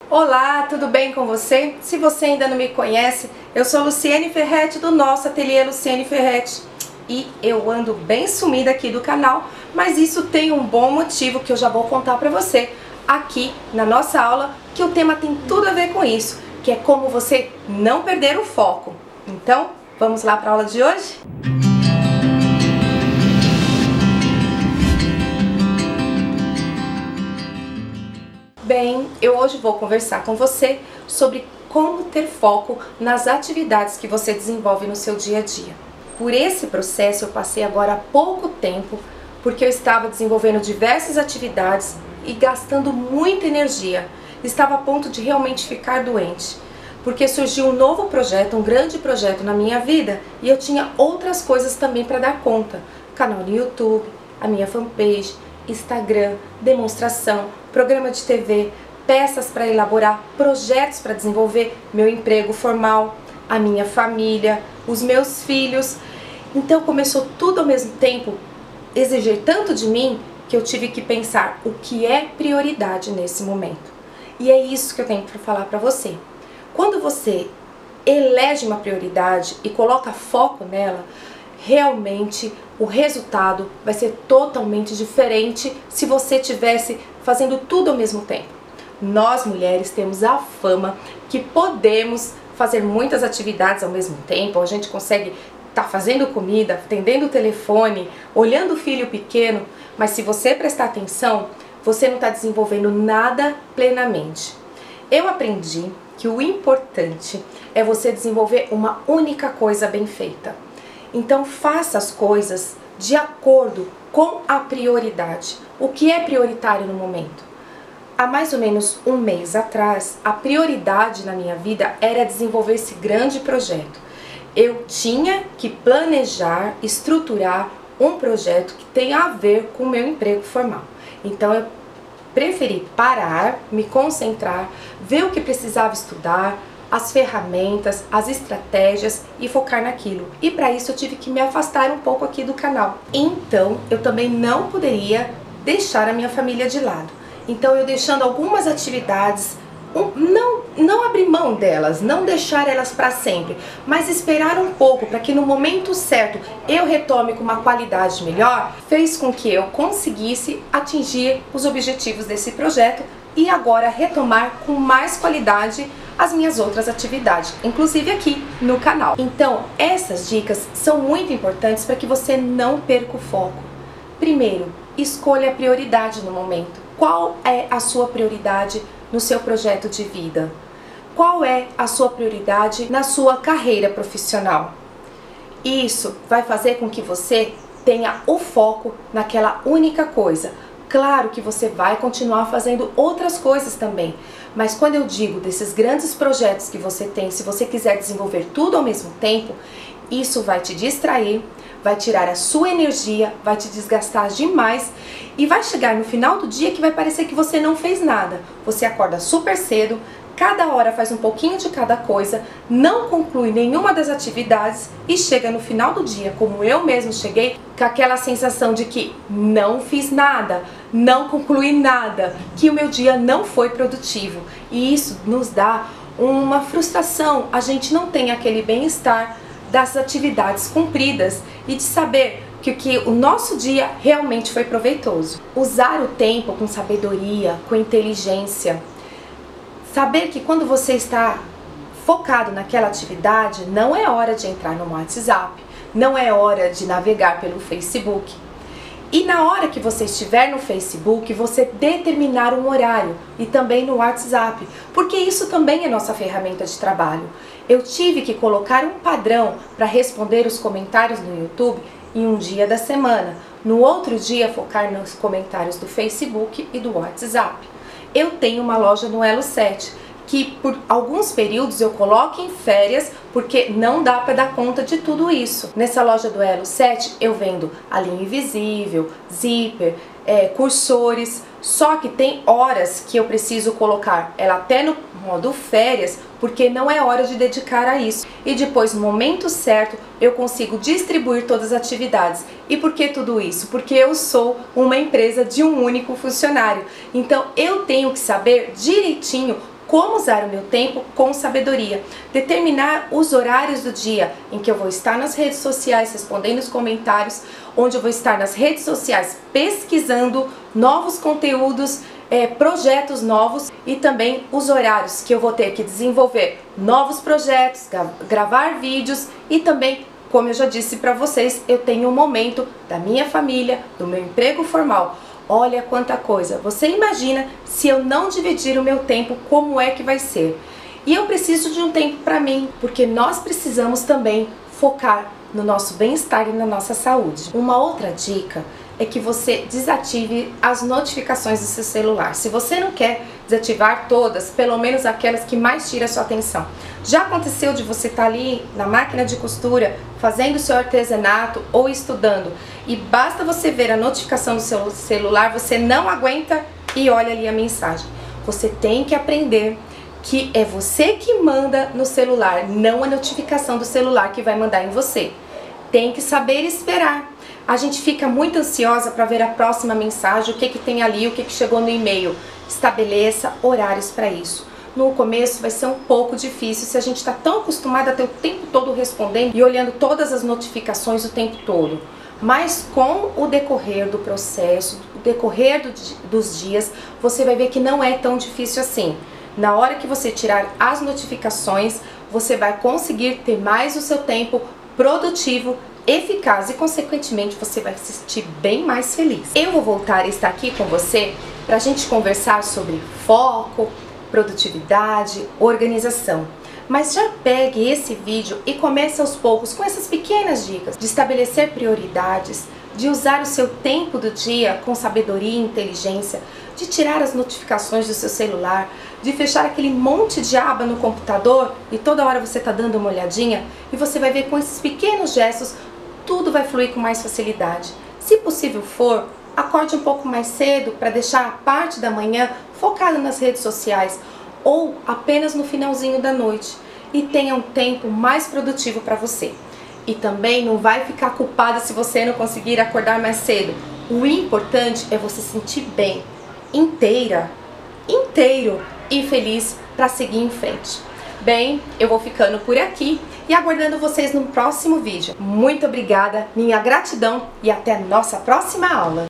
Olá, tudo bem com você? Se você ainda não me conhece, eu sou Luciene Ferretti do nosso ateliê Luciene Ferretti e eu ando bem sumida aqui do canal, mas isso tem um bom motivo que eu já vou contar pra você aqui na nossa aula, que o tema tem tudo a ver com isso, que é como você não perder o foco. Então, vamos lá para a aula de hoje? Bem, eu hoje vou conversar com você sobre como ter foco nas atividades que você desenvolve no seu dia a dia. Por esse processo eu passei agora há pouco tempo, porque eu estava desenvolvendo diversas atividades e gastando muita energia. Estava a ponto de realmente ficar doente, porque surgiu um novo projeto, um grande projeto na minha vida e eu tinha outras coisas também para dar conta. Canal no YouTube, a minha fanpage, Instagram, demonstração, programa de TV, peças para elaborar, projetos para desenvolver, meu emprego formal, a minha família, os meus filhos. Então começou tudo ao mesmo tempo, exigir tanto de mim que eu tive que pensar o que é prioridade nesse momento. E é isso que eu tenho para falar para você. Quando você elege uma prioridade e coloca foco nela, realmente o resultado vai ser totalmente diferente se você estivesse fazendo tudo ao mesmo tempo. Nós mulheres temos a fama que podemos fazer muitas atividades ao mesmo tempo, a gente consegue estar fazendo comida, atendendo o telefone, olhando o filho pequeno, mas se você prestar atenção, você não está desenvolvendo nada plenamente. Eu aprendi que o importante é você desenvolver uma única coisa bem feita. Então faça as coisas de acordo com a prioridade. O que é prioritário no momento? Há mais ou menos um mês atrás, a prioridade na minha vida era desenvolver esse grande projeto. Eu tinha que planejar, estruturar um projeto que tenha a ver com o meu emprego formal. Então eu preferi parar, me concentrar, ver o que precisava estudar, as ferramentas, as estratégias e focar naquilo. E para isso eu tive que me afastar um pouco aqui do canal. Então eu também não poderia deixar a minha família de lado. Então eu deixando algumas atividades, não abrir mão delas, não deixar elas para sempre, mas esperar um pouco para que no momento certo eu retome com uma qualidade melhor, fez com que eu conseguisse atingir os objetivos desse projeto e agora retomar com mais qualidade as minhas outras atividades, inclusive aqui no canal. Então, essas dicas são muito importantes para que você não perca o foco. Primeiro, escolha a prioridade no momento. Qual é a sua prioridade no seu projeto de vida? Qual é a sua prioridade na sua carreira profissional? Isso vai fazer com que você tenha o foco naquela única coisa. Claro que você vai continuar fazendo outras coisas também, mas quando eu digo desses grandes projetos que você tem, se você quiser desenvolver tudo ao mesmo tempo, isso vai te distrair, vai tirar a sua energia, vai te desgastar demais e vai chegar no final do dia que vai parecer que você não fez nada. Você acorda super cedo, cada hora faz um pouquinho de cada coisa, não conclui nenhuma das atividades e chega no final do dia, como eu mesmo cheguei, com aquela sensação de que não fiz nada, não concluí nada, que o meu dia não foi produtivo. E isso nos dá uma frustração, a gente não tem aquele bem-estar das atividades cumpridas e de saber que o nosso dia realmente foi proveitoso. Usar o tempo com sabedoria, com inteligência. Saber que quando você está focado naquela atividade, não é hora de entrar no WhatsApp, não é hora de navegar pelo Facebook. E na hora que você estiver no Facebook, você determinar um horário e também no WhatsApp, porque isso também é nossa ferramenta de trabalho. Eu tive que colocar um padrão para responder os comentários no YouTube em um dia da semana. No outro dia, focar nos comentários do Facebook e do WhatsApp. Eu tenho uma loja no Elo 7, que por alguns períodos eu coloco em férias, porque não dá para dar conta de tudo isso. Nessa loja do Elo 7 eu vendo a linha invisível, zíper, cursores, só que tem horas que eu preciso colocar ela até no modo férias, porque não é hora de dedicar a isso. E depois, no momento certo, eu consigo distribuir todas as atividades. E por que tudo isso? Porque eu sou uma empresa de um único funcionário. Então eu tenho que saber direitinho como usar o meu tempo com sabedoria, determinar os horários do dia em que eu vou estar nas redes sociais respondendo os comentários, onde eu vou estar nas redes sociais pesquisando novos conteúdos, projetos novos, e também os horários que eu vou ter que desenvolver novos projetos, gravar vídeos, e também, como eu já disse para vocês, eu tenho um momento da minha família, do meu emprego formal. Olha quanta coisa! Você imagina se eu não dividir o meu tempo, como é que vai ser? E eu preciso de um tempo para mim, porque nós precisamos também focar no nosso bem-estar e na nossa saúde. Uma outra dica é que você desative as notificações do seu celular. Se você não quer desativar todas, pelo menos aquelas que mais tiram a sua atenção. Já aconteceu de você estar ali na máquina de costura, fazendo o seu artesanato ou estudando, e basta você ver a notificação do seu celular, você não aguenta e olha ali a mensagem. Você tem que aprender que é você que manda no celular, não a notificação do celular que vai mandar em você. Tem que saber esperar. A gente fica muito ansiosa para ver a próxima mensagem, o que tem ali, o que chegou no e-mail. Estabeleça horários para isso. No começo vai ser um pouco difícil se a gente está tão acostumado a ter o tempo todo respondendo e olhando todas as notificações o tempo todo. Mas com o decorrer do processo, o decorrer dos dias, você vai ver que não é tão difícil assim. Na hora que você tirar as notificações, você vai conseguir ter mais o seu tempo produtivo, eficaz, e consequentemente você vai se sentir bem mais feliz. Eu vou voltar a estar aqui com você para a gente conversar sobre foco, produtividade, organização. Mas já pegue esse vídeo e comece aos poucos com essas pequenas dicas de estabelecer prioridades, de usar o seu tempo do dia com sabedoria e inteligência, de tirar as notificações do seu celular, de fechar aquele monte de aba no computador e toda hora você está dando uma olhadinha, e você vai ver com esses pequenos gestos tudo vai fluir com mais facilidade. Se possível for, acorde um pouco mais cedo para deixar a parte da manhã focada nas redes sociais, ou apenas no finalzinho da noite, e tenha um tempo mais produtivo para você. E também não vai ficar culpada se você não conseguir acordar mais cedo. O importante é você se sentir bem, inteiro e feliz para seguir em frente. Bem, eu vou ficando por aqui e aguardando vocês no próximo vídeo. Muito obrigada, minha gratidão, e até a nossa próxima aula!